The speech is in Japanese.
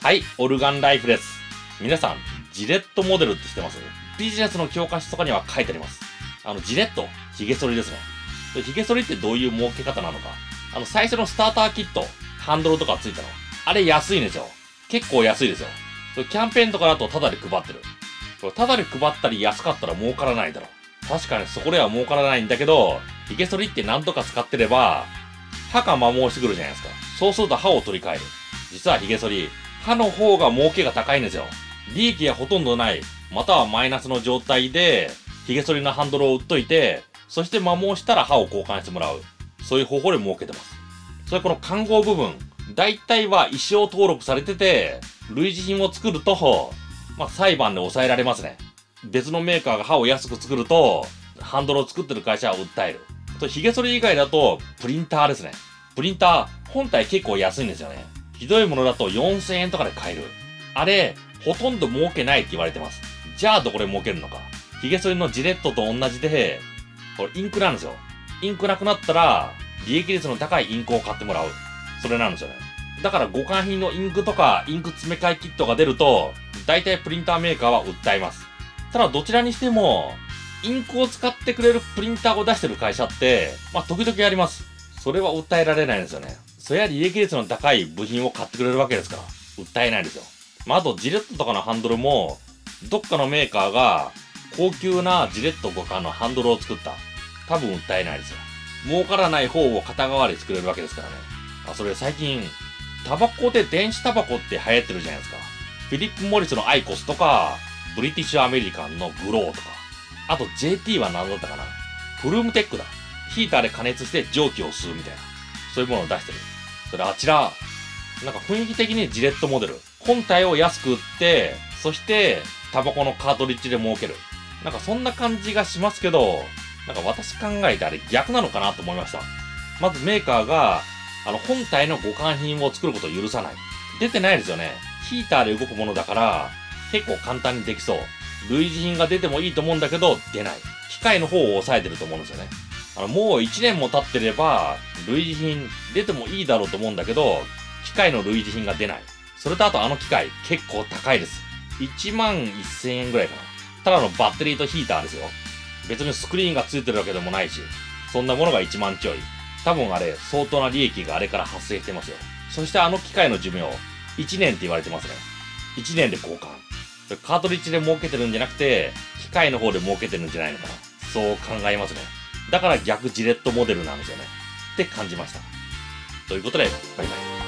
はい、オルガンライフです。皆さん、ジレットモデルって知ってます？ビジネスの教科書とかには書いてあります。ジレット、髭剃りですね。髭剃りってどういう儲け方なのか。最初のスターターキット、ハンドルとかついたの。あれ安いんですよ。結構安いですよ。キャンペーンとかだとタダで配ってる。タダで配ったり安かったら儲からないだろ。確かにそこでは儲からないんだけど、髭剃りって何とか使ってれば、歯が摩耗してくるじゃないですか。そうすると歯を取り替える。実は髭剃り、歯の方が儲けが高いんですよ。利益がほとんどない、またはマイナスの状態で、髭剃りのハンドルを売っといて、そして摩耗したら歯を交換してもらう。そういう方法で儲けてます。それこの看護部分、大体は意思を登録されてて、類似品を作ると、裁判で抑えられますね。別のメーカーが歯を安く作ると、ハンドルを作ってる会社は訴える。髭剃り以外だと、プリンターですね。プリンター、本体結構安いんですよね。ひどいものだと4000円とかで買える。あれ、ほとんど儲けないって言われてます。じゃあどこで儲けるのか。髭剃りのジレットと同じで、これインクなんですよ。インクなくなったら、利益率の高いインクを買ってもらう。それなんですよね。だから互換品のインクとかインク詰め替えキットが出ると、大体プリンターメーカーは訴えます。ただどちらにしても、インクを使ってくれるプリンターを出してる会社って、時々あります。それは訴えられないんですよね。そりゃ利益率の高い部品を買ってくれるわけですから、訴えないんですよ。あとジレットとかのハンドルも、どっかのメーカーが高級なジレット互換のハンドルを作った。多分訴えないですよ。儲からない方を肩代わり作れるわけですからね。それ最近、タバコで電子タバコって流行ってるじゃないですか。フィリップ・モリスのアイコスとか、ブリティッシュ・アメリカンのグローとか。あと JT は何だったかな。フルームテックだ。ヒーターで加熱して蒸気を吸うみたいな。そういうものを出してる。それあちら、なんか雰囲気的にジレットモデル。本体を安く売って、そしてタバコのカートリッジで儲ける。なんかそんな感じがしますけど、なんか私考えてあれ逆なのかなと思いました。まずメーカーが、本体の互換品を作ることを許さない。出てないですよね。ヒーターで動くものだから、結構簡単にできそう。類似品が出てもいいと思うんだけど、出ない。機械の方を抑えてると思うんですよね。もう1年も経ってれば、類似品出てもいいだろうと思うんだけど、機械の類似品が出ない。それとあと機械結構高いです。1万1000円ぐらいかな。ただのバッテリーとヒーターですよ。別にスクリーンがついてるわけでもないし、そんなものが1万ちょい。多分あれ、相当な利益があれから発生してますよ。そして機械の寿命、1年って言われてますね。1年で交換。カートリッジで儲けてるんじゃなくて、機械の方で儲けてるんじゃないのかな。そう考えますね。だから逆ジレットモデルなんですよね。って感じました。ということで、バイバイ。